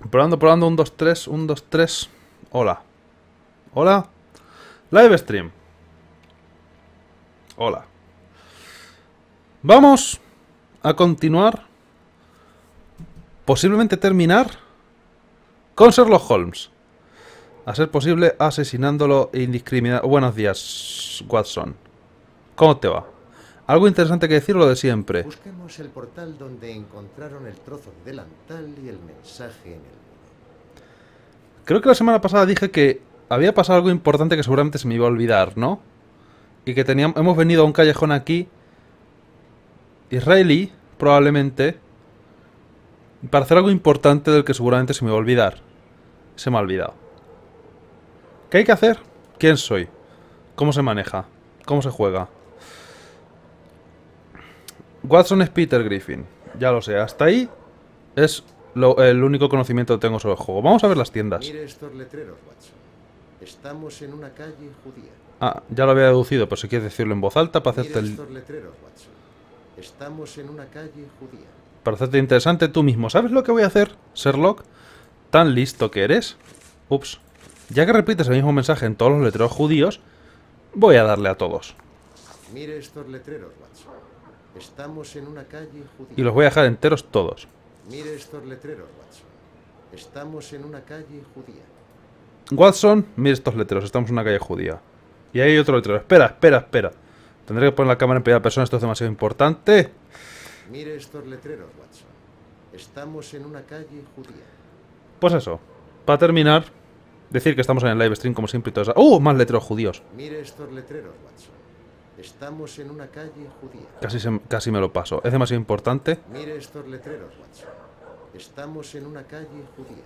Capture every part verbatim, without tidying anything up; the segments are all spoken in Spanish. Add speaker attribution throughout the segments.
Speaker 1: Probando, probando, un, dos, tres, un, dos, tres. Hola. Hola. Live stream. Hola. Vamos a continuar. Posiblemente terminar con Sherlock Holmes. A ser posible, asesinándolo indiscriminadamente. Buenos días, Watson. ¿Cómo te va? Algo interesante que decir, lo de siempre.
Speaker 2: Busquemos el portal donde encontraron el trozo de delantal y el mensaje en el muro.
Speaker 1: Creo que la semana pasada dije que había pasado algo importante que seguramente se me iba a olvidar, ¿no? Y que teníamos, hemos venido a un callejón aquí israelí, probablemente, para hacer algo importante del que seguramente se me va a olvidar. Se me ha olvidado. ¿Qué hay que hacer? ¿Quién soy? ¿Cómo se maneja? ¿Cómo se juega? Watson es Peter Griffin. Ya lo sé, hasta ahí es lo, el único conocimiento que tengo sobre el juego. Vamos a ver las tiendas.
Speaker 2: Mire estos letreros, Watson. Estamos en una calle judía.
Speaker 1: Ah, ya lo había deducido, pero si quieres decirlo en voz alta para
Speaker 2: Mire
Speaker 1: hacerte el...
Speaker 2: estos letreros, Watson. Estamos en una calle judía.
Speaker 1: Para hacerte interesante tú mismo. ¿Sabes lo que voy a hacer, Sherlock? Tan listo que eres. Ups. Ya que repites el mismo mensaje en todos los letreros judíos, voy a darle a todos.
Speaker 2: Mire estos letreros, Watson. Estamos en una calle judía.
Speaker 1: Y los voy a dejar enteros todos.
Speaker 2: Mire estos letreros, Watson. Estamos en una calle judía.
Speaker 1: Watson, mire estos letreros. Estamos en una calle judía. Y ahí hay otro letrero. Espera, espera, espera. Tendré que poner la cámara en primera persona. Esto es demasiado importante.
Speaker 2: Mire estos letreros, Watson. Estamos en una calle judía.
Speaker 1: Pues eso. Para terminar, decir que estamos en el live stream como siempre y todo eso. ¡Uh! Más letreros judíos.
Speaker 2: Mire estos letreros, Watson. Estamos en una calle judía.
Speaker 1: Casi, se, casi me lo paso. Es demasiado importante.
Speaker 2: Mire estos letreros, Watson. Estamos en una calle judía.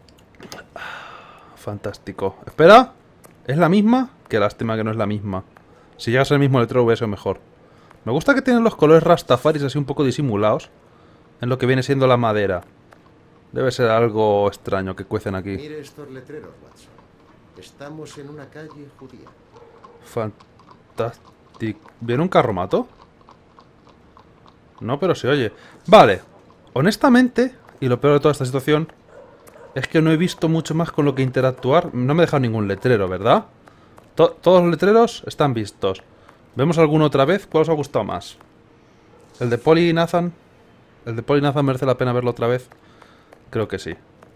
Speaker 1: Fantástico. Espera. ¿Es la misma? Qué lástima que no es la misma. Si llega a ser el mismo letrero hubiera sido mejor. Me gusta que tienen los colores rastafaris así un poco disimulados en lo que viene siendo la madera. Debe ser algo extraño que cuecen aquí.
Speaker 2: Mire estos letreros, Watson. Estamos en una calle judía.
Speaker 1: Fantástico. ¿Viene un carromato? No, pero se oye. Vale. Honestamente, y lo peor de toda esta situación, es que no he visto mucho más con lo que interactuar. No me he dejado ningún letrero, ¿verdad? To- todos los letreros están vistos. ¿Vemos alguno otra vez? ¿Cuál os ha gustado más? ¿El de Polly y Nathan? ¿El de Polly y Nathan merece la pena verlo otra vez? Creo que sí.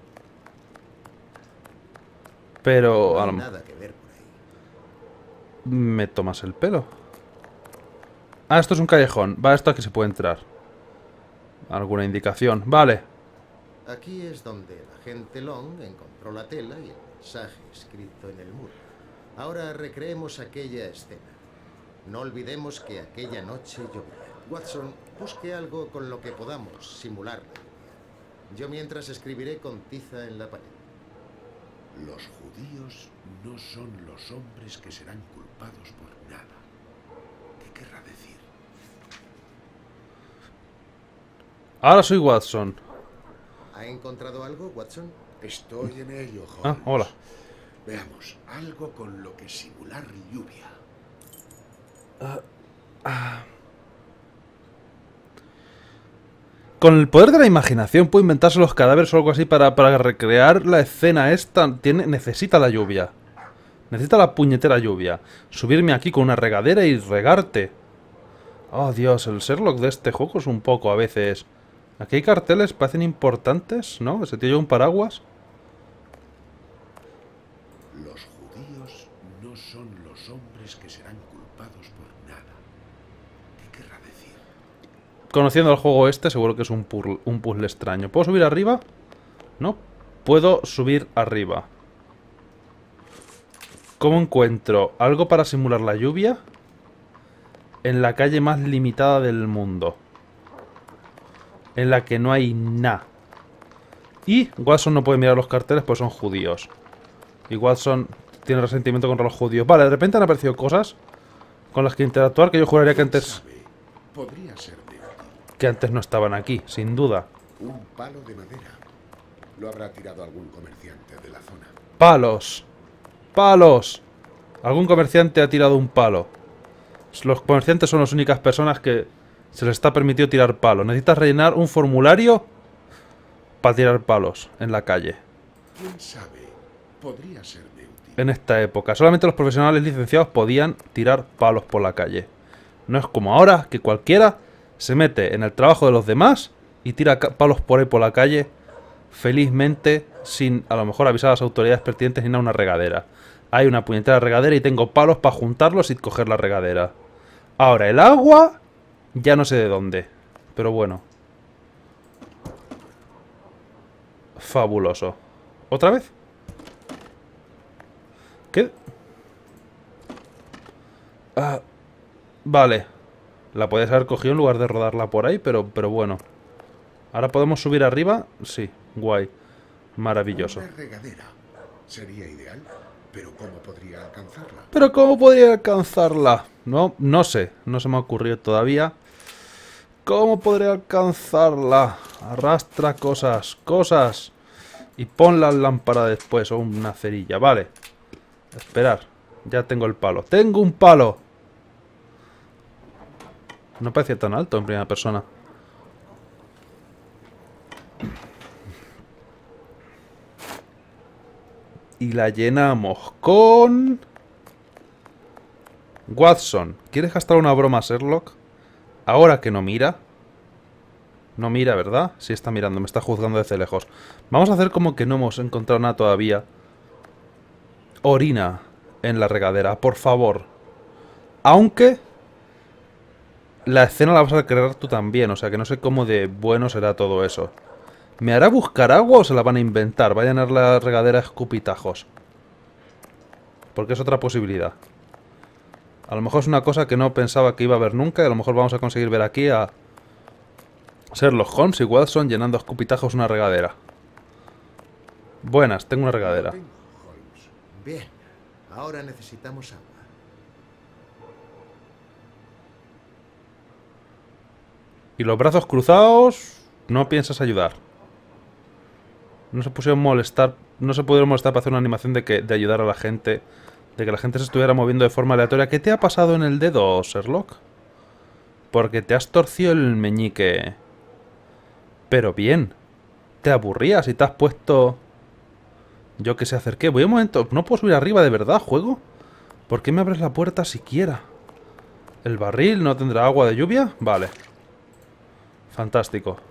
Speaker 1: Pero...
Speaker 2: No
Speaker 1: a
Speaker 2: hay
Speaker 1: lo-
Speaker 2: nada que ver por ahí.
Speaker 1: me tomas el pelo. Ah, esto es un callejón. Va, esto aquí se puede entrar. ¿Alguna indicación? Vale.
Speaker 2: Aquí es donde el agente Long encontró la tela y el mensaje escrito en el muro. Ahora recreemos aquella escena. No olvidemos que aquella noche llovía. Watson, busque algo con lo que podamos simular la lluvia. Yo mientras escribiré con tiza en la pared.
Speaker 3: Los judíos no son los hombres que serán culpados por nada. ¿Qué querrá decir?
Speaker 1: Ahora soy Watson.
Speaker 2: ¿Ha encontrado algo, Watson?
Speaker 3: Estoy en ello, Holmes.
Speaker 1: Ah, hola.
Speaker 3: Veamos, algo con lo que simular lluvia.
Speaker 1: Con el poder de la imaginación puedo inventarse los cadáveres o algo así para, para recrear la escena esta. Tiene, necesita la lluvia. Necesita la puñetera lluvia. Subirme aquí con una regadera y regarte. Oh, Dios, el Sherlock de este juego es un poco a veces... Aquí hay carteles, parecen importantes, ¿no? Ese tío lleva un paraguas.
Speaker 3: Los judíos no son los hombres que serán culpados por nada. ¿Qué querrá decir?
Speaker 1: Conociendo el juego este, seguro que es un puzzle, un puzzle extraño. ¿Puedo subir arriba? No. Puedo subir arriba. ¿Cómo encuentro algo para simular la lluvia? En la calle más limitada del mundo. En la que no hay nada. Y Watson no puede mirar los carteles pues son judíos. Y Watson tiene resentimiento contra los judíos. Vale, de repente han aparecido cosas con las que interactuar que yo juraría que antes...
Speaker 3: ¿Sabe? Podría ser de útil.
Speaker 1: Que antes no estaban aquí, sin duda.
Speaker 3: Un palo de madera. Lo habrá tirado algún comerciante de la zona.
Speaker 1: Palos. Palos. Algún comerciante ha tirado un palo. Los comerciantes son las únicas personas que se les está permitido tirar palos. ¿Necesitas rellenar un formulario? para tirar palos en la calle.
Speaker 3: ¿Quién sabe? Podría serme útil.
Speaker 1: En esta época, solamente los profesionales licenciados podían tirar palos por la calle. No es como ahora, que cualquiera se mete en el trabajo de los demás y tira palos por ahí por la calle, felizmente, sin a lo mejor avisar a las autoridades pertinentes ni nada, una regadera. Hay una puñetera regadera y tengo palos para juntarlos y coger la regadera. Ahora, el agua, ya no sé de dónde. Pero bueno. Fabuloso. ¿Otra vez? ¿Qué? Ah, vale. La podías haber cogido en lugar de rodarla por ahí, pero, pero bueno. ¿Ahora podemos subir arriba? Sí, guay. Maravilloso.
Speaker 3: Una regadera sería ideal, pero ¿cómo podría alcanzarla?
Speaker 1: ¿Pero cómo podría alcanzarla? No, no sé. No se me ha ocurrido todavía. ¿Cómo podría alcanzarla? Arrastra cosas, cosas. Y pon la lámpara después, o una cerilla. Vale. Esperar. Ya tengo el palo. ¡Tengo un palo! No parecía tan alto en primera persona. Y la llenamos con... Watson, ¿quieres gastar una broma a Sherlock? Ahora que no mira. No mira, ¿verdad? Sí está mirando, me está juzgando desde lejos. Vamos a hacer como que no hemos encontrado nada todavía. Orina en la regadera, por favor. Aunque... la escena la vas a crear tú también, o sea que no sé cómo de bueno será todo eso. ¿Me hará buscar agua o se la van a inventar? Va a llenar la regadera de escupitajos. Porque es otra posibilidad. A lo mejor es una cosa que no pensaba que iba a ver nunca y a lo mejor vamos a conseguir ver aquí a Sherlock Holmes y Watson llenando a escupitajos una regadera. Buenas, tengo una regadera.
Speaker 2: Bien, ahora necesitamos agua.
Speaker 1: Y los brazos cruzados, no piensas ayudar. No se pusieron molestar, no se pudieron molestar para hacer una animación de que de ayudar a la gente, de que la gente se estuviera moviendo de forma aleatoria. ¿Qué te ha pasado en el dedo, Sherlock? Porque te has torcido el meñique. Pero bien. Te aburrías y te has puesto... Yo que sé hacer qué. Voy un momento. No puedo subir arriba de verdad, juego. ¿Por qué me abres la puerta siquiera? ¿El barril no tendrá agua de lluvia? Vale. Fantástico.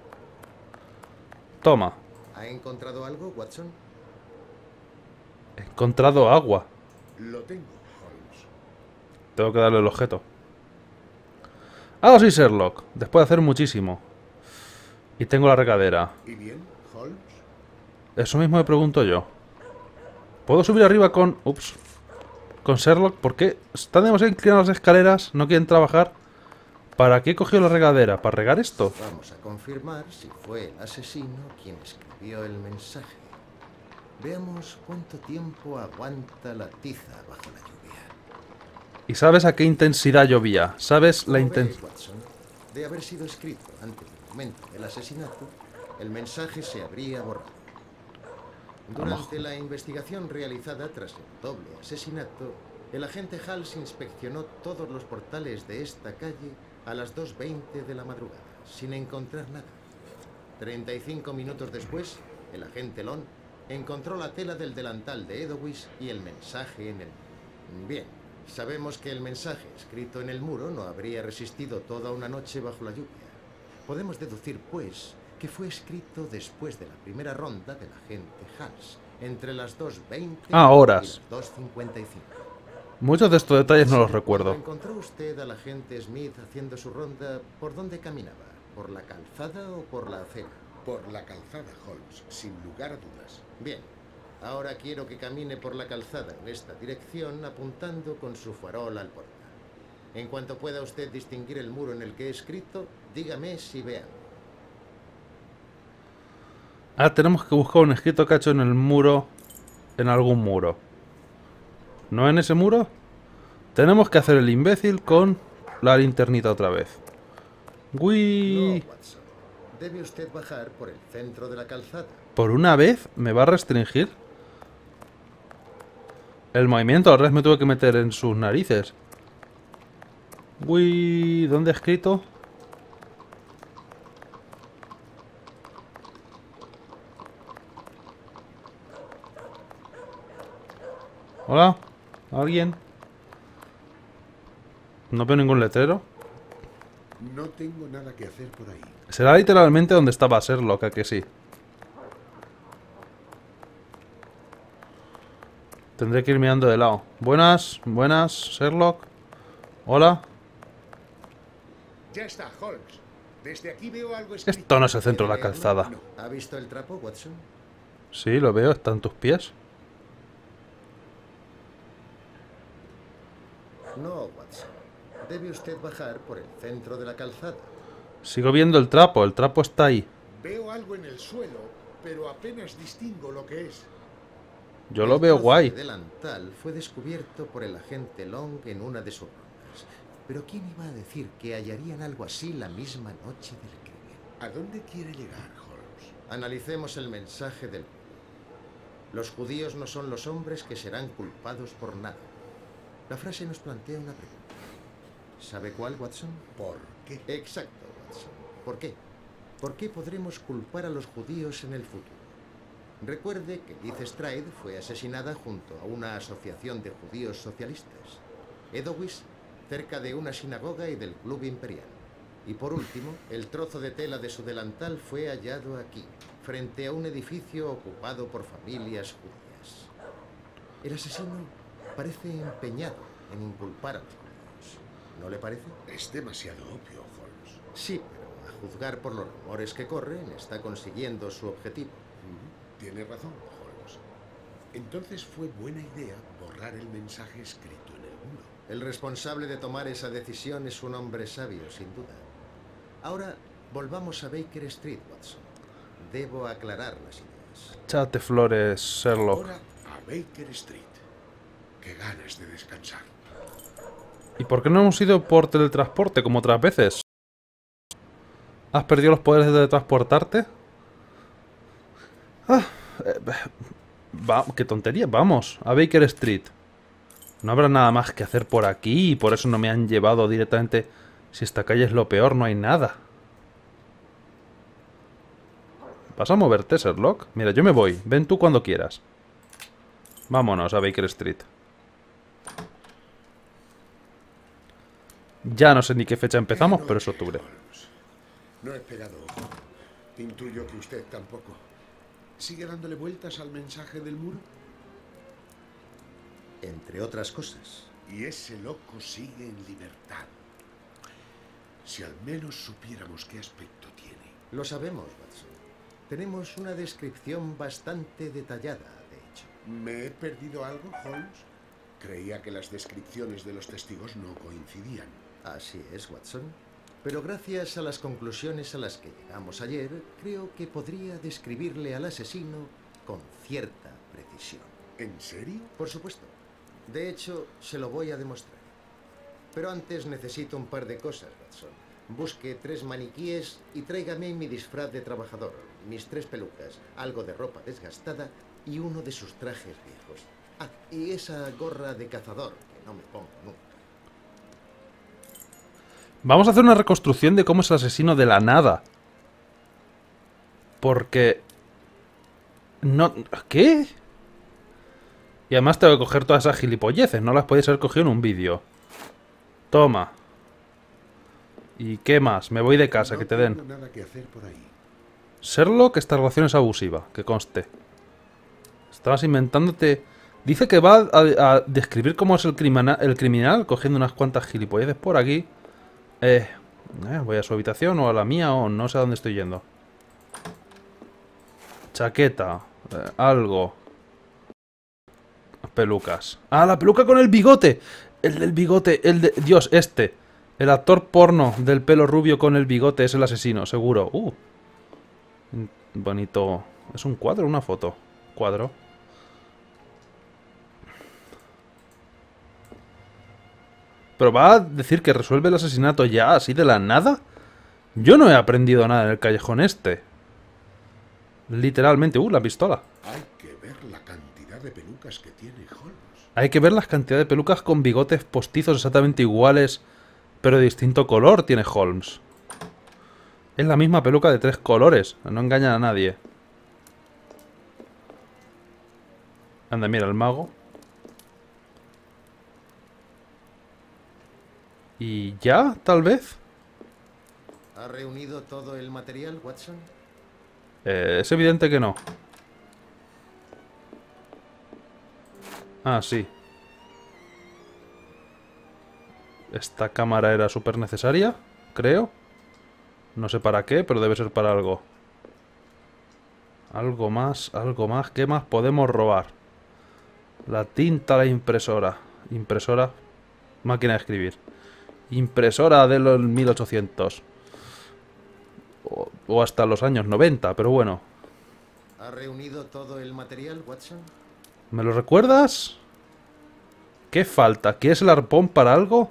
Speaker 1: Toma.
Speaker 2: ¿Ha encontrado algo, Watson?
Speaker 1: He encontrado agua.
Speaker 3: Lo tengo, Holmes.
Speaker 1: Tengo que darle el objeto. Ah, sí, Sherlock. Después de hacer muchísimo. Y tengo la regadera.
Speaker 3: ¿Y bien, Holmes?
Speaker 1: Eso mismo me pregunto yo. ¿Puedo subir arriba con... Ups. Con Sherlock? ¿Por qué están demasiado inclinadas las escaleras? ¿No quieren trabajar? ¿Para qué he cogido la regadera? ¿Para regar esto?
Speaker 2: Vamos a confirmar si fue el asesino quien escribió el mensaje. Veamos cuánto tiempo aguanta la tiza bajo la lluvia.
Speaker 1: ¿Y sabes a qué intensidad llovía? ¿Sabes la
Speaker 2: Como ves,
Speaker 1: intensidad?
Speaker 2: Watson, de haber sido escrito antes del momento del asesinato, el mensaje se habría borrado. Durante la investigación realizada tras el doble asesinato, el agente Hals inspeccionó todos los portales de esta calle a las dos veinte de la madrugada, sin encontrar nada. treinta y cinco minutos después, el agente Long encontró la tela del delantal de Edowish y el mensaje en el... Bien, sabemos que el mensaje escrito en el muro no habría resistido toda una noche bajo la lluvia. Podemos deducir, pues, que fue escrito después de la primera ronda del agente Hals, entre las dos veinte
Speaker 1: Ah, horas.
Speaker 2: y las dos cincuenta y cinco.
Speaker 1: Muchos de estos detalles no los
Speaker 2: Cuando
Speaker 1: recuerdo.
Speaker 2: ¿Encontró usted al agente Smith haciendo su ronda? ¿Por dónde caminaba? ¿Por la calzada o por la acera?
Speaker 3: Por la calzada, Holmes, sin lugar a dudas.
Speaker 2: Bien, ahora quiero que camine por la calzada en esta dirección apuntando con su farol al puerta. En cuanto pueda usted distinguir el muro en el que he escrito, dígame si ve algo.
Speaker 1: Ah, tenemos que buscar un escrito que ha hecho en el muro. En algún muro. ¿No en ese muro? Tenemos que hacer el imbécil con la linternita otra vez. ¡Uy!
Speaker 2: No, Watson. Debe usted bajar por el centro de la calzada.
Speaker 1: ¿Por una vez me va a restringir el movimiento? Al revés me tuve que meter en sus narices. Uy, ¿dónde he escrito? ¿Hola? ¿Alguien? No veo ningún letrero.
Speaker 3: No tengo nada que hacer por ahí.
Speaker 1: Será literalmente donde estaba Sherlock, ¿a que sí? Tendré que ir mirando de lado. Buenas, buenas, Sherlock. Hola.
Speaker 3: Ya está, Holmes. Desde aquí veo algo escrito.
Speaker 1: Esto no es el centro de la
Speaker 2: ¿Quiere
Speaker 1: calzada.
Speaker 2: leerlo? ¿Ha visto el trapo, Watson?
Speaker 1: Sí, lo veo, está en tus pies.
Speaker 2: No, Watson. Debe usted bajar por el centro de la calzada.
Speaker 1: Sigo viendo el trapo, el trapo está ahí.
Speaker 3: Veo algo en el suelo, pero apenas distingo lo que es.
Speaker 1: Yo lo
Speaker 2: El
Speaker 1: veo
Speaker 2: trozo
Speaker 1: guay.
Speaker 2: de delantal fue descubierto por el agente Long en una de sus rondas. Pero ¿quién iba a decir que hallarían algo así la misma noche del crimen?
Speaker 3: ¿A dónde quiere llegar, Holmes?
Speaker 2: Analicemos el mensaje del... Los judíos no son los hombres que serán culpados por nada. La frase nos plantea una pregunta. ¿Sabe cuál, Watson?
Speaker 3: ¿Por qué?
Speaker 2: Exacto, Watson. ¿Por qué? ¿Por qué podremos culpar a los judíos en el futuro? Recuerde que Liz Stride fue asesinada junto a una asociación de judíos socialistas. Edowish, cerca de una sinagoga y del Club Imperial. Y por último, el trozo de tela de su delantal fue hallado aquí, frente a un edificio ocupado por familias judías. El asesino parece empeñado en inculpar a los judíos. ¿No le parece?
Speaker 3: Es demasiado obvio, Holmes.
Speaker 2: Sí, pero a juzgar por los rumores que corren, está consiguiendo su objetivo.
Speaker 3: Tiene razón, Holmes. Entonces fue buena idea borrar el mensaje escrito en el muro.
Speaker 2: El responsable de tomar esa decisión es un hombre sabio, sin duda. Ahora, volvamos a Baker Street, Watson. Debo aclarar las ideas.
Speaker 1: Échate flores, Sherlock.
Speaker 3: Ahora a Baker Street. Qué ganas de descansar.
Speaker 1: ¿Y por qué no hemos ido por teletransporte como otras veces? ¿Has perdido los poderes de teletransportarte? Ah, eh, va, qué tontería. Vamos, a Baker Street. No habrá nada más que hacer por aquí y por eso no me han llevado directamente. Si esta calle es lo peor, no hay nada. ¿Vas a moverte, Sherlock? Mira, yo me voy. Ven tú cuando quieras. Vámonos a Baker Street. Ya no sé ni qué fecha empezamos, pero es octubre.
Speaker 3: No he pegado ojo. Intuyo que usted tampoco. ¿Sigue dándole vueltas al mensaje del muro?
Speaker 2: Entre otras cosas.
Speaker 3: Y ese loco sigue en libertad. Si al menos supiéramos qué aspecto tiene.
Speaker 2: Lo sabemos, Watson. Tenemos una descripción bastante detallada, de hecho.
Speaker 3: ¿Me he perdido algo, Holmes? Creía que las descripciones de los testigos no coincidían.
Speaker 2: Así es, Watson. Pero gracias a las conclusiones a las que llegamos ayer, creo que podría describirle al asesino con cierta precisión.
Speaker 3: ¿En serio?
Speaker 2: Por supuesto. De hecho, se lo voy a demostrar. Pero antes necesito un par de cosas, Watson. Busque tres maniquíes y tráigame mi disfraz de trabajador, mis tres pelucas, algo de ropa desgastada y uno de sus trajes viejos. Ah, y esa gorra de cazador, que no me pongo nunca.
Speaker 1: Vamos a hacer una reconstrucción de cómo es el asesino de la nada. Porque... No... ¿Qué? Y además tengo que coger todas esas gilipolleces. No las podéis haber cogido en un vídeo. Toma. ¿Y qué más? Me voy de casa,
Speaker 3: No
Speaker 1: que te den.
Speaker 3: tengo nada que hacer por ahí.
Speaker 1: Sherlock, esta relación es abusiva. Que conste. Estabas inventándote... Dice que va a, a describir cómo es el, crimina, el criminal, cogiendo unas cuantas gilipolleces por aquí. Eh, eh, voy a su habitación o a la mía o no sé a dónde estoy yendo. Chaqueta, eh, algo. Pelucas. Ah, la peluca con el bigote. El del bigote, el de... Dios, este. El actor porno del pelo rubio con el bigote es el asesino, seguro. Uh. Bonito. ¿Es un cuadro o una foto? Cuadro. ¿Pero va a decir que resuelve el asesinato ya, así de la nada? Yo no he aprendido nada en el callejón este. Literalmente. Uh, la pistola.
Speaker 3: Hay que ver la cantidad de pelucas que tiene Holmes.
Speaker 1: Hay que ver la cantidad de pelucas con bigotes postizos exactamente iguales, pero de distinto color tiene Holmes. Es la misma peluca de tres colores. No engañan a nadie. Anda, mira, el mago. ¿Y ya, tal vez?
Speaker 2: ¿Ha reunido todo el material, Watson?
Speaker 1: Eh, es evidente que no. Ah, sí. Esta cámara era súper necesaria, creo. No sé para qué, pero debe ser para algo. Algo más, algo más. ¿Qué más podemos robar? La tinta, la impresora. Impresora. Máquina de escribir. Impresora de los mil ochocientos. O, o hasta los años noventa, pero bueno.
Speaker 2: ¿Ha reunido todo el material, Watson?
Speaker 1: ¿Me lo recuerdas? ¿Qué falta? ¿Quieres el arpón para algo?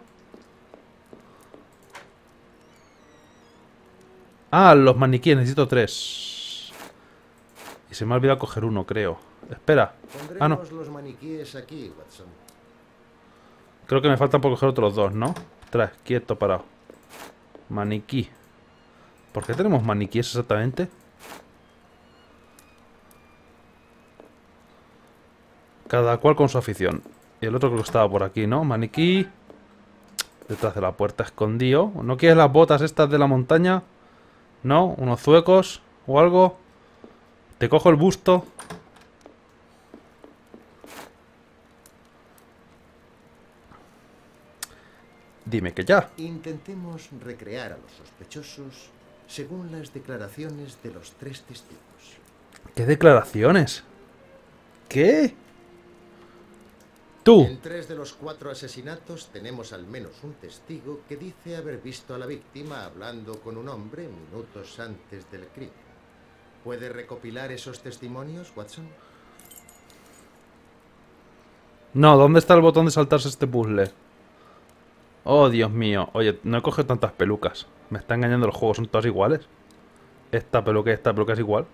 Speaker 1: Ah, los maniquíes, necesito tres. Y se me ha olvidado coger uno, creo. Espera. Ah, no.
Speaker 2: Pondremos los maniquíes aquí, Watson.
Speaker 1: Creo que me faltan por coger otros dos, ¿no? Tres, quieto, parado. Maniquí. ¿Por qué tenemos maniquíes exactamente? Cada cual con su afición. Y el otro creo que estaba por aquí, ¿no? Maniquí. Detrás de la puerta, escondido. ¿No quieres las botas estas de la montaña? ¿No? ¿Unos zuecos o algo? Te cojo el busto. Dime que ya.
Speaker 2: Intentemos recrear a los sospechosos según las declaraciones de los tres testigos.
Speaker 1: ¿Qué declaraciones? ¿Qué? Tú.
Speaker 2: En tres de los cuatro asesinatos tenemos al menos un testigo que dice haber visto a la víctima hablando con un hombre minutos antes del crimen. ¿Puede recopilar esos testimonios, Watson?
Speaker 1: No, ¿dónde está el botón de saltarse este puzzle? Oh, Dios mío. Oye, no he cogido tantas pelucas. Me está engañando el juego, son todas iguales. Esta peluca y esta peluca es igual.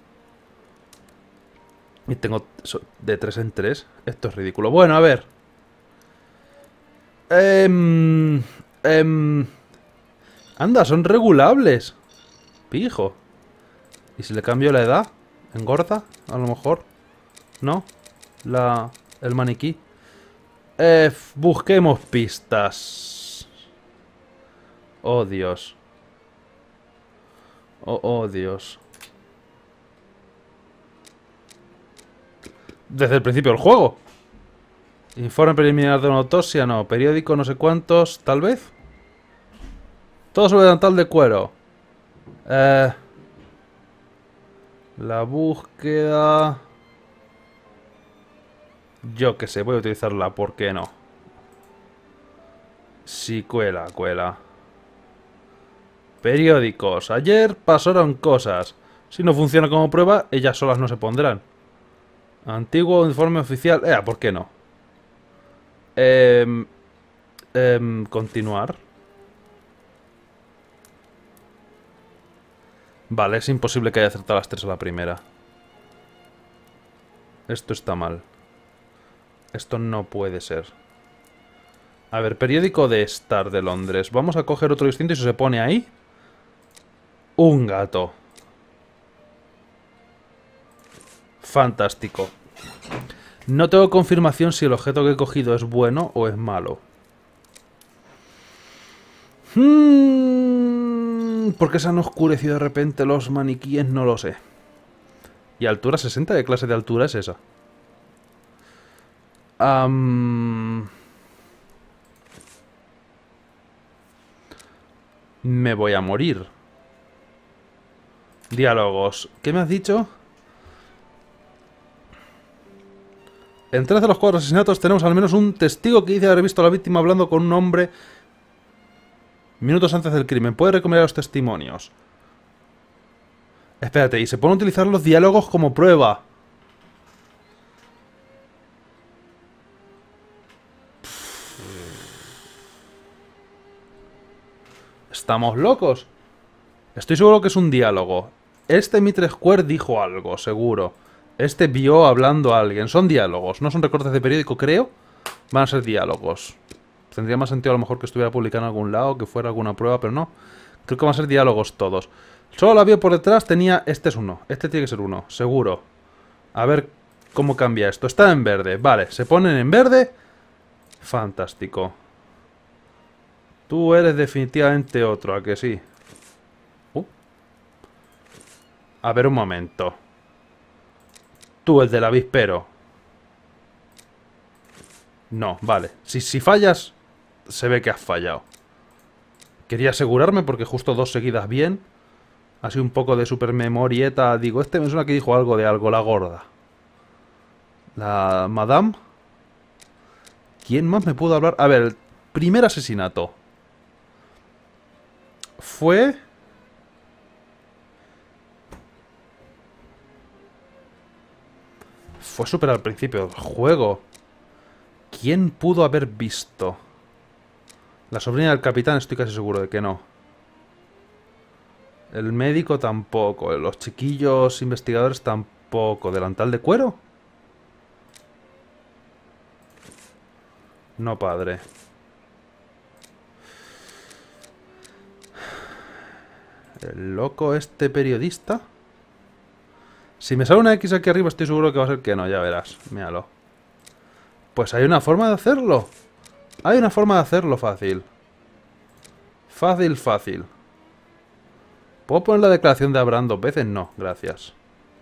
Speaker 1: Y tengo de tres en tres. Esto es ridículo. Bueno, a ver. Em, em, anda, son regulables. Pijo. ¿Y si le cambio la edad? ¿Engorda? A lo mejor. ¿No? La, el maniquí. Eh, busquemos pistas. Oh, Dios. Oh, oh, Dios. Desde el principio del juego. Informe preliminar de una autopsia, no. Periódico, no sé cuántos, tal vez. Todo sobre delantal de cuero. Eh, la búsqueda... Yo que sé, voy a utilizarla, ¿por qué no? Sí, cuela, cuela. Periódicos. Ayer pasaron cosas. Si no funciona como prueba, ellas solas no se pondrán. Antiguo informe oficial. Eh, ¿por qué no? Eh, eh, continuar. Vale, es imposible que haya acertado las tres a la primera. Esto está mal. Esto no puede ser. A ver, periódico de Star de Londres. Vamos a coger otro distinto y si se pone ahí. Un gato. Fantástico. No tengo confirmación si el objeto que he cogido es bueno o es malo. Hmm, ¿por qué se han oscurecido de repente los maniquíes? No lo sé. ¿Y altura sesenta? ¿Qué clase de altura es esa? Um... Me voy a morir. Diálogos. ¿Qué me has dicho? En tres de los cuatro asesinatos tenemos al menos un testigo que dice haber visto a la víctima hablando con un hombre minutos antes del crimen. ¿Puede recomendar los testimonios? Espérate, y se pueden utilizar los diálogos como prueba. ¿Estamos locos? Estoy seguro que es un diálogo. Este Mitre Square dijo algo, seguro. Este vio hablando a alguien. Son diálogos, no son recortes de periódico, creo. Van a ser diálogos. Tendría más sentido a lo mejor que estuviera publicado en algún lado, que fuera alguna prueba, pero no. Creo que van a ser diálogos todos. Solo la vio por detrás, tenía... Este es uno. Este tiene que ser uno, seguro. A ver cómo cambia esto. Está en verde. Vale, se ponen en verde. Fantástico. Tú eres definitivamente otro, ¿a que sí? Uh. A ver un momento. Tú, el del avispero. No, vale. Si, si fallas, se ve que has fallado. Quería asegurarme porque justo dos seguidas bien. Así un poco de supermemorieta. Digo, este me suena que dijo algo de algo, la gorda. La madame. ¿Quién más me pudo hablar? A ver, el primer asesinato. Fue... Fue súper al principio del juego. ¿Quién pudo haber visto? La sobrina del capitán estoy casi seguro de que no. El médico tampoco. Los chiquillos investigadores tampoco. ¿Delantal de cuero? No, padre. El loco este periodista. Si me sale una X aquí arriba estoy seguro que va a ser que no, ya verás. Míralo. Pues hay una forma de hacerlo. Hay una forma de hacerlo fácil. Fácil, fácil. ¿Puedo poner la declaración de Abraham dos veces? No, gracias.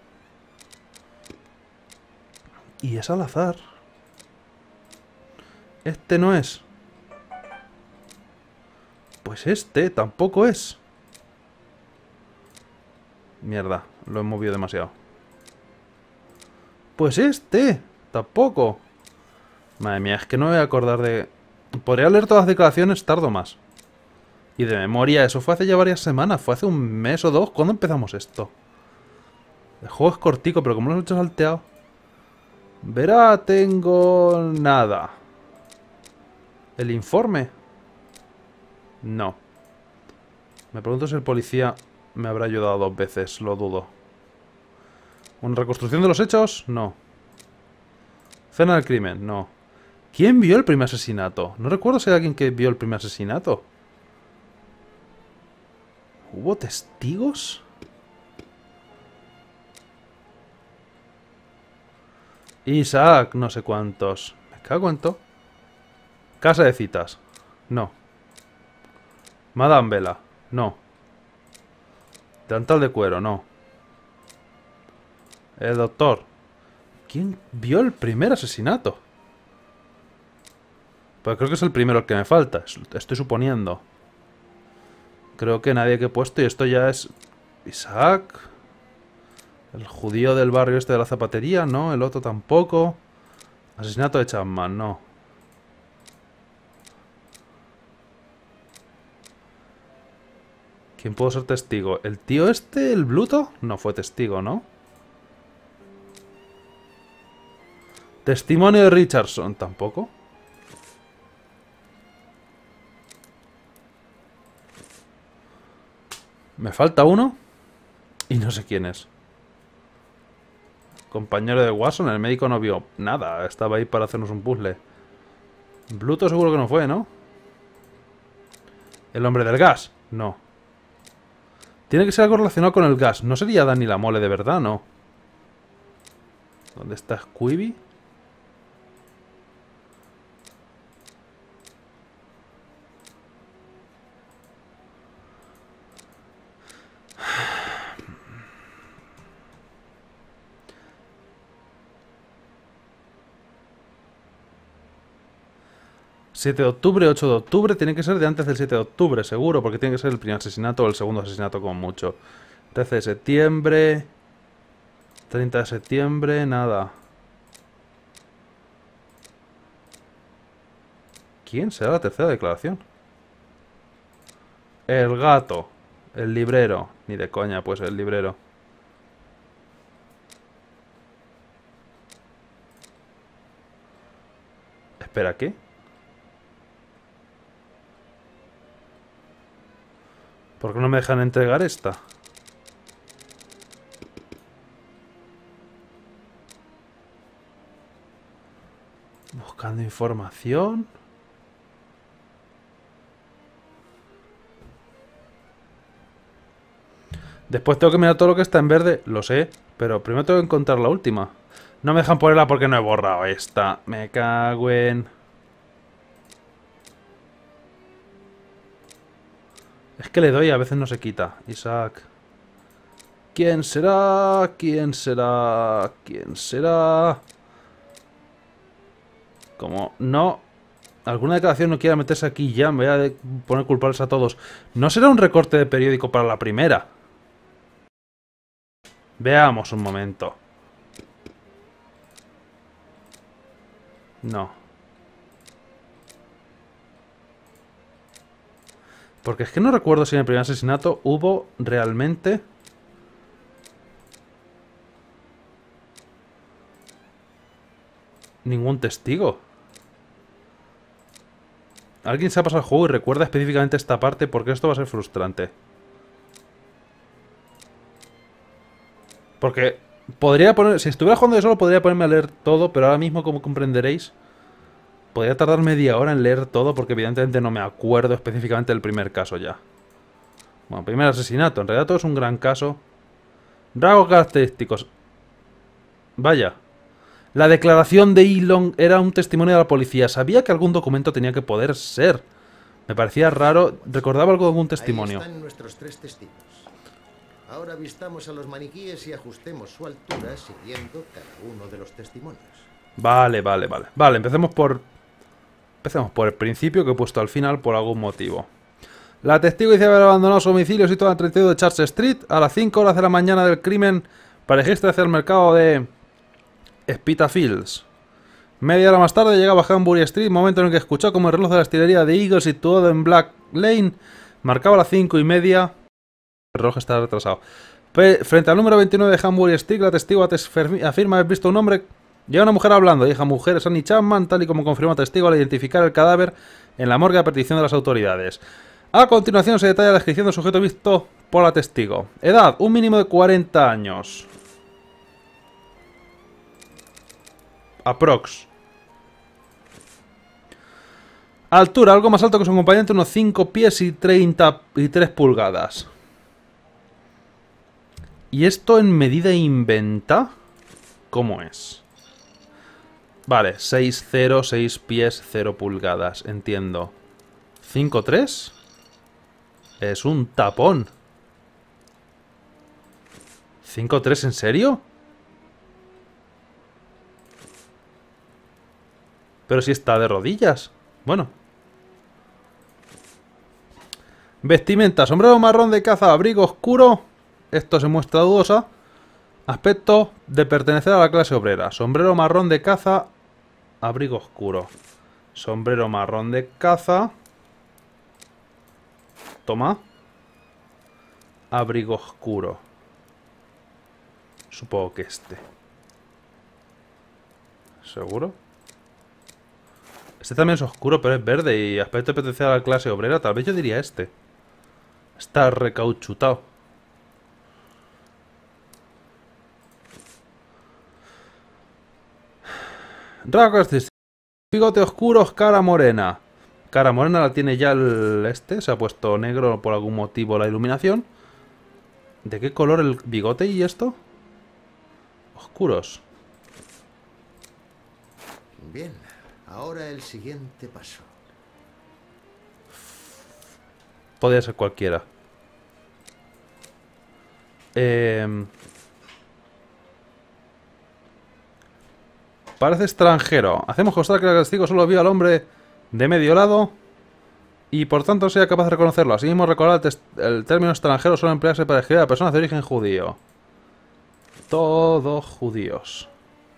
Speaker 1: Y es al azar. Este no es. Pues este tampoco es. Mierda, lo he movido demasiado. Pues este tampoco. Madre mía, es que no me voy a acordar de... Podría leer todas las declaraciones, tardo más. Y de memoria, eso fue hace ya varias semanas. Fue hace un mes o dos. ¿Cuándo empezamos esto? El juego es cortico, pero como lo he hecho salteado. Verá, tengo... nada. ¿El informe? No. Me pregunto si el policía me habrá ayudado dos veces. Lo dudo. ¿Una reconstrucción de los hechos? No. ¿Cena del crimen? No. ¿Quién vio el primer asesinato? No recuerdo si hay alguien que vio el primer asesinato. ¿Hubo testigos? Isaac, no sé cuántos. ¿Me cago en todo? Casa de citas. No. Madame Vela. No. Delantal de cuero. No. El doctor. ¿Quién vio el primer asesinato? Pues creo que es el primero el que me falta. Estoy suponiendo. Creo que nadie que he puesto y esto ya es... Isaac. El judío del barrio este de la zapatería, no. El otro tampoco. Asesinato de Chapman, no. ¿Quién pudo ser testigo? ¿El tío este, el Bluto? No fue testigo, ¿no? Testimonio de Richardson, tampoco. Me falta uno. Y no sé quién es. Compañero de Watson, el médico no vio nada. Estaba ahí para hacernos un puzzle. Bluto seguro que no fue, ¿no? El hombre del gas. No. Tiene que ser algo relacionado con el gas. No sería Dani la Mole de verdad, ¿no? ¿Dónde está Squibby? siete de octubre, ocho de octubre. Tiene que ser de antes del siete de octubre, seguro. Porque tiene que ser el primer asesinato o el segundo asesinato como mucho. trece de septiembre. treinta de septiembre, nada. ¿Quién será la tercera declaración? El gato. El librero. Ni de coña, pues el librero. Espera, ¿qué? ¿Por qué no me dejan entregar esta? Buscando información. Después tengo que mirar todo lo que está en verde. Lo sé, pero primero tengo que encontrar la última. No me dejan ponerla porque no he borrado esta. Me cago en... Es que le doy y a veces no se quita. Isaac. ¿Quién será? ¿Quién será? ¿Quién será? Como no... alguna declaración no quiera meterse aquí ya, me voy a poner culpables a todos. ¿No será un recorte de periódico para la primera? Veamos un momento. No. Porque es que no recuerdo si en el primer asesinato hubo realmente... ningún testigo. Alguien se ha pasado el juego y recuerda específicamente esta parte porque esto va a ser frustrante. Porque podría poner... si estuviera jugando yo solo podría ponerme a leer todo, pero ahora mismo, como comprenderéis, podría tardar media hora en leer todo porque evidentemente no me acuerdo específicamente del primer caso ya. Bueno, primer asesinato. En realidad todo es un gran caso. Rasgos característicos. Vaya. La declaración de Elon era un testimonio de la policía. Sabía que algún documento tenía que poder ser. Me parecía raro. Recordaba algo de algún testimonio.
Speaker 2: Ahí están nuestros tres testigos. Ahora vistamos a los maniquíes y ajustemos su altura siguiendo cada uno de los testimonios.
Speaker 1: Vale, vale, vale. Vale, empecemos por... Empecemos por el principio, que he puesto al final por algún motivo. La testigo dice haber abandonado su domicilio situado en treinta y dos de Charles Street a las cinco horas de la mañana del crimen para dirigirse hacia el mercado de Spitalfields. Media hora más tarde llegaba a Hanbury Street, momento en el que escuchó como el reloj de la destilería de Eagle situado en Black Lane marcaba las cinco y media. El reloj está retrasado. Frente al número veintinueve de Hanbury Street, la testigo afirma haber visto un hombre y a una mujer hablando. Dicha mujer es Annie Chapman, tal y como confirmó testigo al identificar el cadáver en la morgue a petición de las autoridades. A continuación se detalla la descripción del sujeto visto por la testigo. Edad, un mínimo de cuarenta años. Aprox. Altura, algo más alto que su acompañante, unos cinco pies y treinta y tres pulgadas. ¿Y esto en medida inventa? ¿Cómo es? Vale, seis cero, seis pies, cero pulgadas, entiendo. ¿cinco tres? Es un tapón. ¿cinco tres en serio? Pero si está de rodillas. Bueno. Vestimenta, sombrero marrón de caza, abrigo oscuro. Esto se muestra dudosa. Aspecto de pertenecer a la clase obrera. Sombrero marrón de caza, abrigo oscuro. Sombrero marrón de caza. Toma. Abrigo oscuro. Supongo que este. ¿Seguro? Este también es oscuro, pero es verde y aspecto de pertenecer a la clase obrera. Tal vez yo diría este. Está recauchutado. Rasgos de bigote oscuro, cara morena. Cara morena la tiene ya el este. Se ha puesto negro por algún motivo la iluminación. ¿De qué color el bigote y esto? Oscuros.
Speaker 2: Bien, ahora el siguiente paso.
Speaker 1: Podría ser cualquiera. Eh... Parece extranjero. Hacemos constar que el testigo solo vio al hombre de medio lado y por tanto no sería capaz de reconocerlo. Asimismo, recordar el, el término extranjero suele emplearse para describir a personas de origen judío. Todos judíos.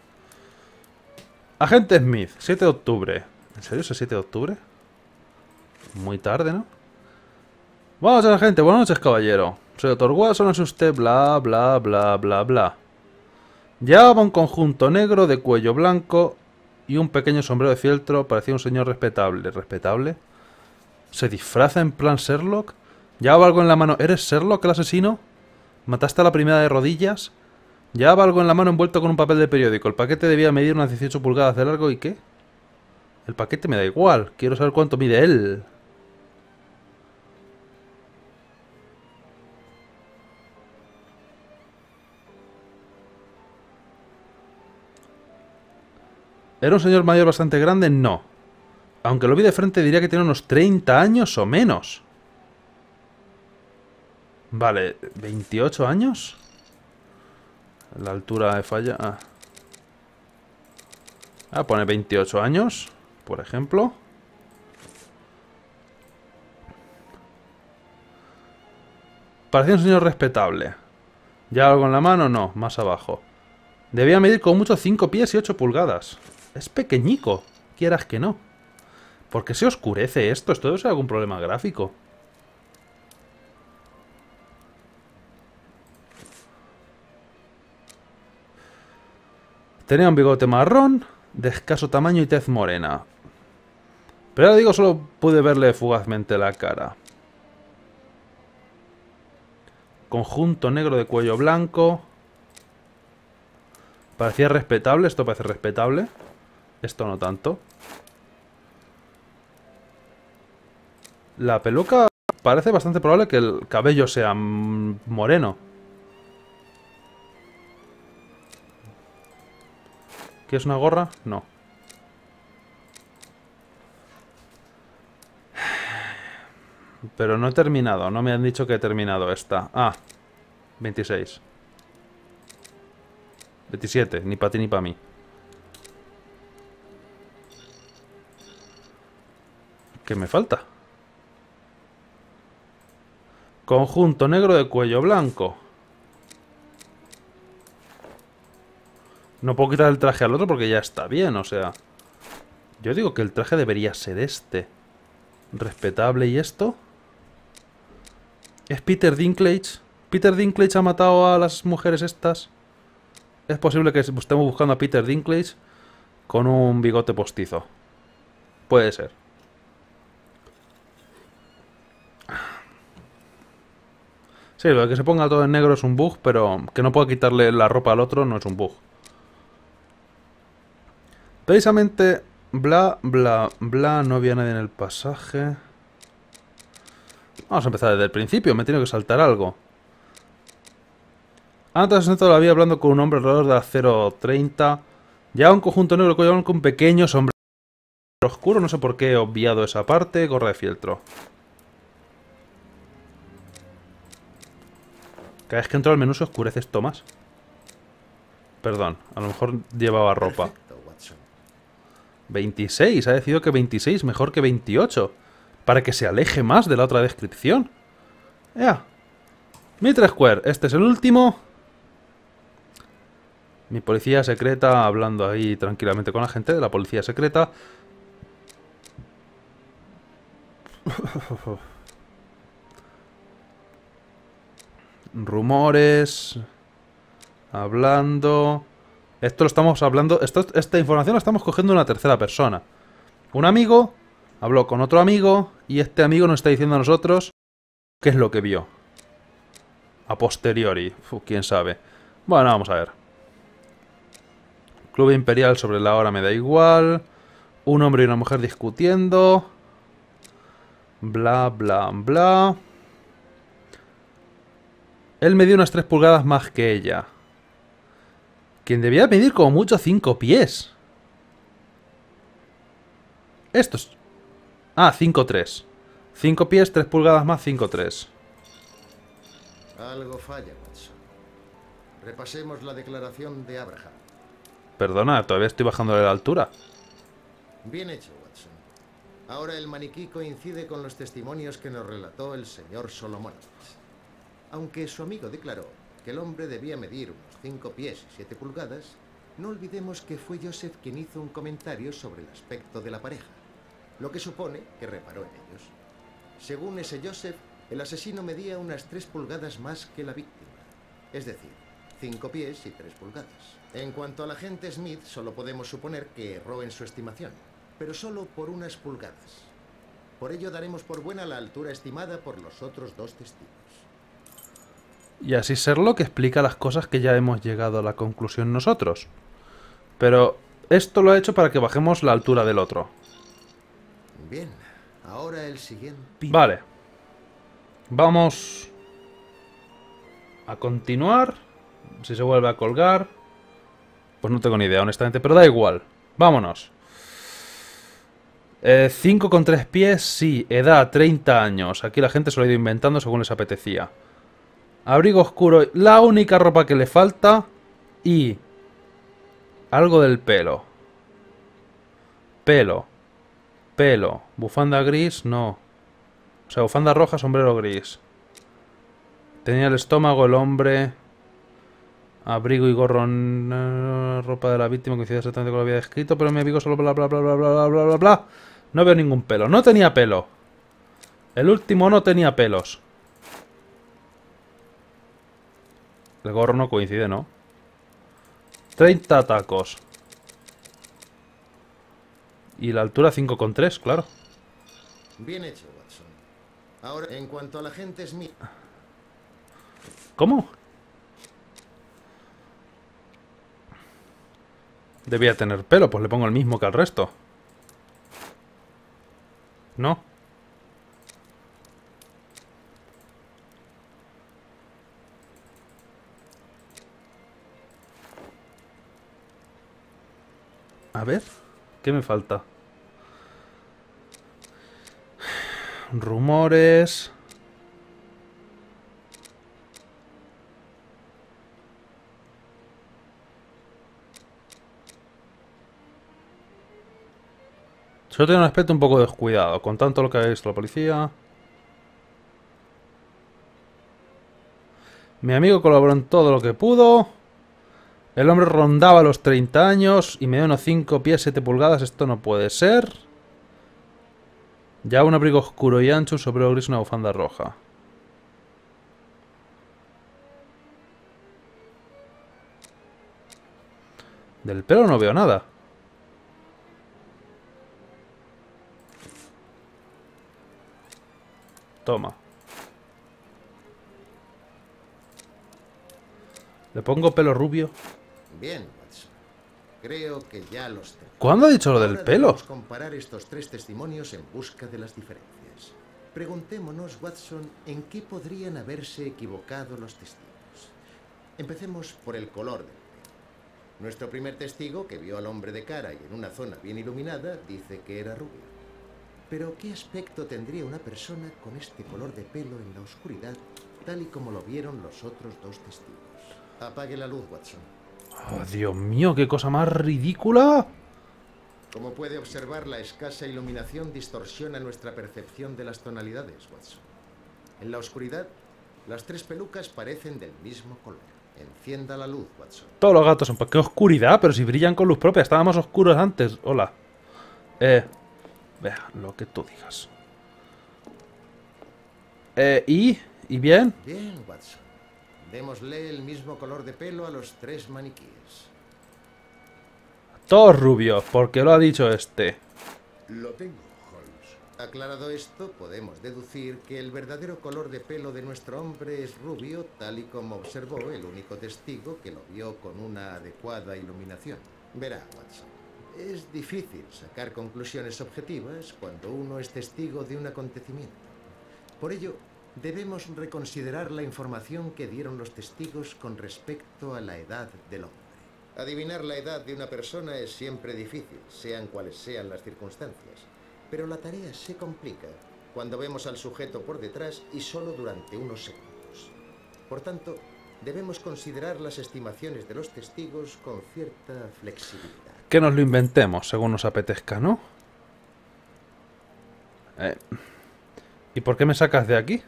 Speaker 1: Agente Smith, siete de octubre. ¿En serio es el siete de octubre? Muy tarde, ¿no? Buenas noches, agente. Buenas noches, caballero. Soy doctor Watson, es usted bla, bla, bla, bla, bla. Llevaba un conjunto negro de cuello blanco y un pequeño sombrero de fieltro. Parecía un señor respetable. ¿Respetable? ¿Se disfraza en plan Sherlock? Llevaba algo en la mano. ¿Eres Sherlock, el asesino? ¿Mataste a la primera de rodillas? Llevaba algo en la mano envuelto con un papel de periódico. El paquete debía medir unas dieciocho pulgadas de largo. ¿Y qué? El paquete me da igual. Quiero saber cuánto mide él. ¿Era un señor mayor bastante grande? No. Aunque lo vi de frente diría que tiene unos treinta años o menos. Vale, ¿veintiocho años? La altura de falla... Ah. Ah, pone veintiocho años, por ejemplo. Parecía un señor respetable. ¿Ya algo en la mano? No, más abajo. Debía medir con mucho cinco pies y ocho pulgadas. Es pequeñico, quieras que no. ¿Por qué se oscurece esto? ¿Esto debe ser algún problema gráfico? Tenía un bigote marrón, de escaso tamaño y tez morena. Pero ahora digo, solo pude verle fugazmente la cara. Conjunto negro de cuello blanco. Parecía respetable, esto parece respetable. Esto no tanto. La peluca parece bastante probable que el cabello sea moreno. ¿Quieres una gorra? No. Pero no he terminado. No me han dicho que he terminado esta. Ah, veintiséis. veintisiete. Ni para ti ni para mí. ¿Qué me falta? Conjunto negro de cuello blanco. No puedo quitar el traje al otro porque ya está bien, o sea... Yo digo que el traje debería ser este. Respetable, ¿y esto? ¿Es Peter Dinklage? ¿Peter Dinklage ha matado a las mujeres estas? Es posible que estemos buscando a Peter Dinklage con un bigote postizo. Puede ser. Sí, lo de que se ponga todo en negro es un bug, pero que no pueda quitarle la ropa al otro no es un bug. Precisamente, bla, bla, bla, no había nadie en el pasaje. Vamos a empezar desde el principio, me tiene que saltar algo. Antes de la había hablando con un hombre alrededor de las cero treinta. Ya un conjunto negro con un pequeño sombrero oscuro, no sé por qué he obviado esa parte. Gorra de fieltro. Cada vez que entro al menú se oscurece esto más. Perdón, a lo mejor llevaba ropa.
Speaker 2: Perfecto, Watson.
Speaker 1: veintiséis, ha decidido que veintiséis mejor que veintiocho. Para que se aleje más de la otra descripción. Ya. Mitre Square, este es el último. Mi policía secreta hablando ahí tranquilamente con la gente de la policía secreta. Rumores. Hablando. Esto lo estamos hablando. Esto, esta información la estamos cogiendo de una tercera persona. Un amigo habló con otro amigo. Y este amigo nos está diciendo a nosotros qué es lo que vio. A posteriori. Uf, quién sabe. Bueno, vamos a ver. Club Imperial sobre la hora me da igual. Un hombre y una mujer discutiendo. Bla, bla, bla. Él me dio unas tres pulgadas más que ella. Quien debía medir como mucho cinco pies. Estos. Ah, cinco tres. cinco pies, tres pulgadas más, cinco tres.
Speaker 2: Algo falla, Watson. Repasemos la declaración de Abraham.
Speaker 1: Perdona, todavía estoy bajándole la altura.
Speaker 2: Bien hecho, Watson. Ahora el maniquí coincide con los testimonios que nos relató el señor Solomónides. Aunque su amigo declaró que el hombre debía medir unos cinco pies y siete pulgadas, no olvidemos que fue Joseph quien hizo un comentario sobre el aspecto de la pareja, lo que supone que reparó en ellos. Según ese Joseph, el asesino medía unas tres pulgadas más que la víctima, es decir, cinco pies y tres pulgadas. En cuanto al agente Smith, solo podemos suponer que erró en su estimación, pero solo por unas pulgadas. Por ello daremos por buena la altura estimada por los otros dos testigos.
Speaker 1: Y así Sherlock explica las cosas que ya hemos llegado a la conclusión nosotros. Pero esto lo ha hecho para que bajemos la altura del otro.
Speaker 2: Bien, ahora el siguiente.
Speaker 1: Vale. Vamos a continuar. Si se vuelve a colgar, pues no tengo ni idea, honestamente, pero da igual. Vámonos. Eh, cinco con tres pies, sí. Edad, treinta años. Aquí la gente se lo ha ido inventando según les apetecía. Abrigo oscuro, la única ropa que le falta. Y algo del pelo. Pelo. Pelo. Bufanda gris, no. O sea, bufanda roja, sombrero gris. Tenía el estómago, el hombre. Abrigo y gorro. No, ropa de la víctima coincide exactamente con lo que había escrito. Pero mi amigo solo bla bla bla bla bla bla bla bla. No veo ningún pelo. No tenía pelo. El último no tenía pelos. El gorro no coincide, ¿no? treinta tacos. Y la altura cinco coma tres, claro.
Speaker 2: Bien hecho, Watson. Ahora, en cuanto a la gente Smith...
Speaker 1: ¿Cómo? Debía tener pelo, pues le pongo el mismo que al resto. No. A ver, ¿qué me falta? Rumores. Solo tiene un aspecto un poco descuidado, con tanto lo que ha visto la policía. Mi amigo colaboró en todo lo que pudo. El hombre rondaba los treinta años y medía unos cinco pies siete pulgadas. Esto no puede ser. Ya un abrigo oscuro y ancho, un sombrero gris y una bufanda roja. Del pelo no veo nada. Toma. ¿Le pongo pelo rubio?
Speaker 2: Bien, Watson. Creo que ya los tengo.
Speaker 1: ¿Cuándo ha dicho lo del
Speaker 2: Ahora
Speaker 1: pelo?
Speaker 2: debemos comparar estos tres testimonios en busca de las diferencias. Preguntémonos, Watson, ¿en qué podrían haberse equivocado los testigos? Empecemos por el color del pelo. Nuestro primer testigo, que vio al hombre de cara y en una zona bien iluminada, dice que era rubio. Pero, ¿qué aspecto tendría una persona con este color de pelo en la oscuridad, tal y como lo vieron los otros dos testigos? Apague la luz, Watson.
Speaker 1: Oh, Dios mío, qué cosa más ridícula.
Speaker 2: Como puede observar, la escasa iluminación distorsiona nuestra percepción de las tonalidades, Watson. En la oscuridad, las tres pelucas parecen del mismo color. Encienda la luz, Watson.
Speaker 1: Todos los gatos son... ¿Por qué oscuridad? Pero si brillan con luz propia. Estábamos oscuros antes. Hola. Eh... Vea, lo que tú digas. Eh, ¿y? ¿Y bien?
Speaker 2: Bien, Watson. Démosle el mismo color de pelo a los tres maniquíes.
Speaker 1: Todos rubios, porque lo ha dicho este.
Speaker 3: Lo tengo, Holmes.
Speaker 2: Aclarado esto, podemos deducir que el verdadero color de pelo de nuestro hombre es rubio, tal y como observó el único testigo que lo vio con una adecuada iluminación. Verá, Watson, es difícil sacar conclusiones objetivas cuando uno es testigo de un acontecimiento. Por ello, debemos reconsiderar la información que dieron los testigos con respecto a la edad del hombre. Adivinar la edad de una persona es siempre difícil, sean cuales sean las circunstancias. Pero la tarea se complica cuando vemos al sujeto por detrás y solo durante unos segundos. Por tanto, debemos considerar las estimaciones de los testigos con cierta flexibilidad.
Speaker 1: Que nos lo inventemos, según nos apetezca, ¿no? Eh, ¿Y por qué me sacas de aquí?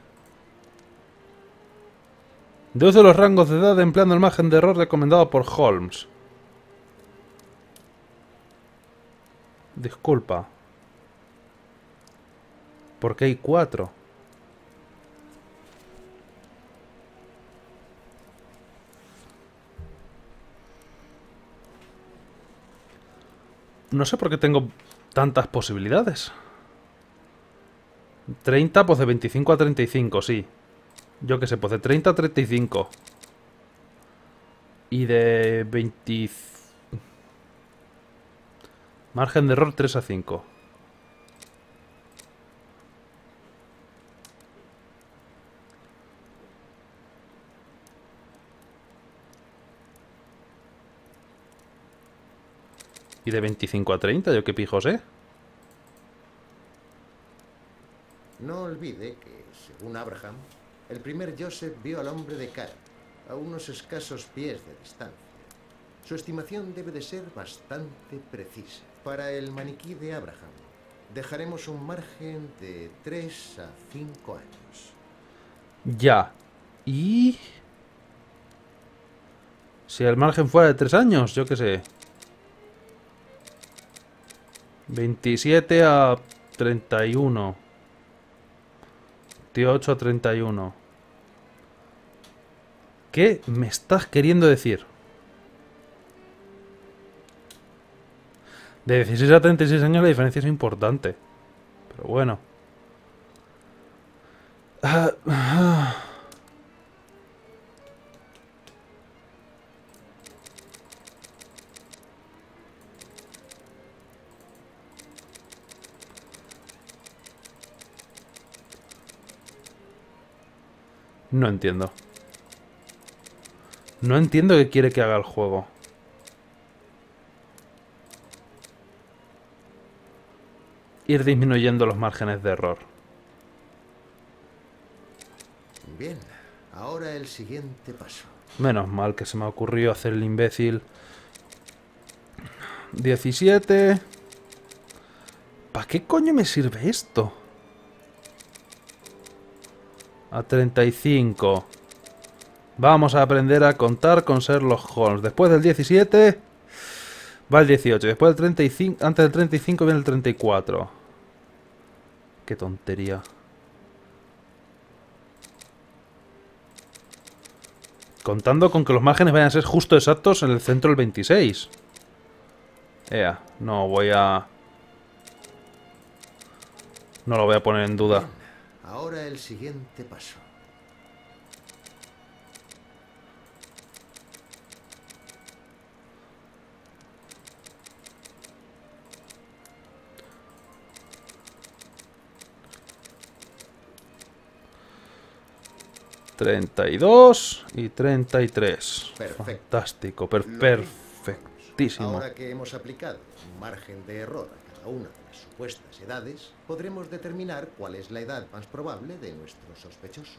Speaker 1: Deduce los rangos de edad empleando el margen de error recomendado por Holmes. Disculpa. ¿Por qué hay cuatro? No sé por qué tengo tantas posibilidades. treinta, pues de veinticinco a treinta y cinco, sí. Yo qué sé, pues de treinta a treinta y cinco. Y de veinte... Margen de error tres a cinco. Y de veinticinco a treinta, yo qué pijos, ¿eh?
Speaker 2: No olvide que, según Abraham, El primer Joseph vio al hombre de cara, a unos escasos pies de distancia. Su estimación debe de ser bastante precisa. Para el maniquí de Abraham, dejaremos un margen de tres a cinco años.
Speaker 1: Ya. Y... si el margen fuera de tres años, yo qué sé. veintisiete a treinta y uno. veintiocho a treinta y uno. ¿Qué me estás queriendo decir? De dieciséis a treinta y seis años la diferencia es importante. Pero bueno. Ah, ah. No entiendo. No entiendo qué quiere que haga el juego. Ir disminuyendo los márgenes de error.
Speaker 2: Bien, ahora el siguiente paso.
Speaker 1: Menos mal que se me ocurrió hacer el imbécil. diecisiete. ¿Para qué coño me sirve esto? A treinta y cinco. Vamos a aprender a contar con Sherlock Holmes. Después del diecisiete va el dieciocho. Después del treinta y cinco, antes del treinta y cinco viene el treinta y cuatro. Qué tontería. Contando con que los márgenes vayan a ser justo exactos en el centro del veintiséis. Ea, no voy a... no lo voy a poner en duda.
Speaker 2: Bien, ahora el siguiente paso.
Speaker 1: treinta y dos y treinta y tres.
Speaker 2: Perfecto.
Speaker 1: Fantástico, per perfectísimo.
Speaker 2: Ahora que hemos aplicado un margen de error a cada una de las supuestas edades, podremos determinar cuál es la edad más probable de nuestro sospechoso.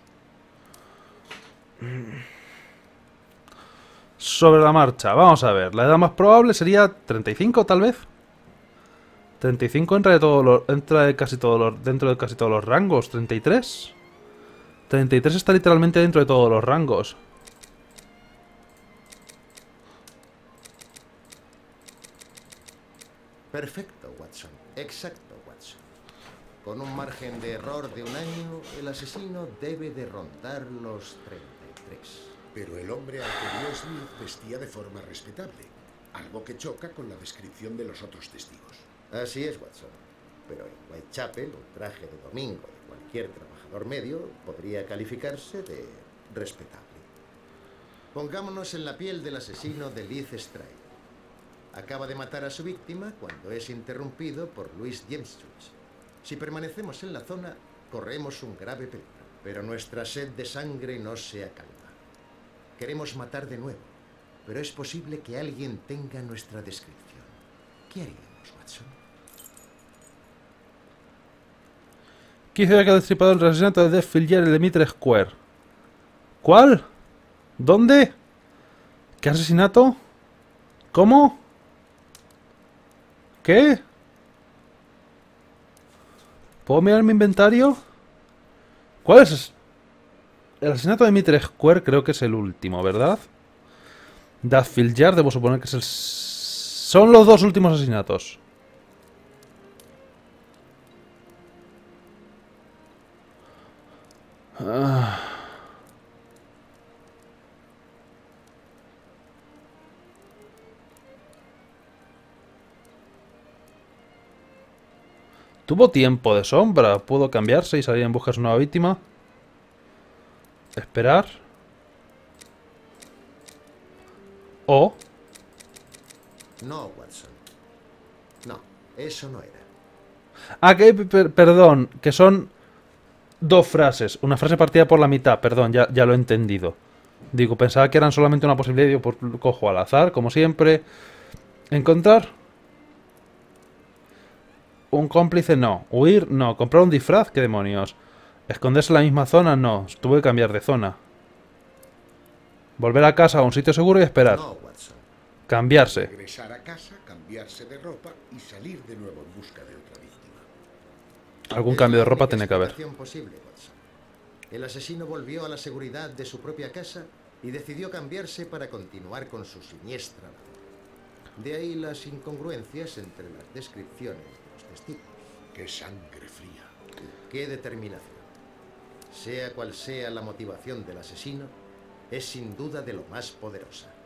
Speaker 1: Sobre la marcha, vamos a ver. La edad más probable sería treinta y cinco, tal vez. treinta y cinco entra de todos los, entra de casi todos los, dentro de casi todos los rangos. treinta y tres. treinta y tres está literalmente dentro de todos los rangos.
Speaker 2: Perfecto, Watson. Exacto, Watson. Con un margen de error de un año, el asesino debe de rondar los treinta y tres.
Speaker 3: Pero el hombre al que vio Smith vestía de forma respetable, algo que choca con la descripción de los otros testigos.
Speaker 2: Así es, Watson. Pero en Whitechapel, un traje de domingo de cualquier trabajador medio podría calificarse de respetable. Pongámonos en la piel del asesino de Leith Stride. Acaba de matar a su víctima cuando es interrumpido por Louis Jamestrich. Si permanecemos en la zona, corremos un grave peligro. Pero nuestra sed de sangre no se acalma. Queremos matar de nuevo, pero es posible que alguien tenga nuestra descripción. ¿Qué haríamos, Watson?
Speaker 1: Quise que ha destripado el asesinato de Deathfield Yard de Mitre Square. ¿Cuál? ¿Dónde? ¿Qué asesinato? ¿Cómo? ¿Qué? ¿Puedo mirar mi inventario? ¿Cuál es? El asesinato de Mitre Square creo que es el último, ¿verdad? Deathfield Yard, debo suponer que es el... Son los dos últimos asesinatos. Ah. Tuvo tiempo de sombra. Pudo cambiarse y salir en busca de su nueva víctima. Esperar. O...
Speaker 2: No, Watson. No, eso no era.
Speaker 1: Ah, que... Per perdón, que son... Dos frases. Una frase partida por la mitad. Perdón, ya, ya lo he entendido. Digo, pensaba que eran solamente una posibilidad. Digo, pues cojo al azar, como siempre. Encontrar. Un cómplice, no. Huir, no. Comprar un disfraz, ¿qué demonios? ¿Esconderse en la misma zona? No, tuve que cambiar de zona. Volver a casa a un sitio seguro y esperar.
Speaker 2: No, Watson.
Speaker 1: Cambiarse.
Speaker 3: Regresar a casa, cambiarse de ropa y salir de nuevo en busca de otra víctima.
Speaker 1: Algún
Speaker 2: Es
Speaker 1: cambio de
Speaker 2: la
Speaker 1: ropa
Speaker 2: única
Speaker 1: tiene que haber.
Speaker 2: explicación posible, Watson. El asesino volvió a la seguridad de su propia casa y decidió cambiarse para continuar con su siniestra labor. De ahí las incongruencias entre las descripciones de los testigos.
Speaker 3: ¡Qué sangre fría!
Speaker 2: Y qué determinación. Sea cual sea la motivación del asesino, es sin duda de lo más poderosa.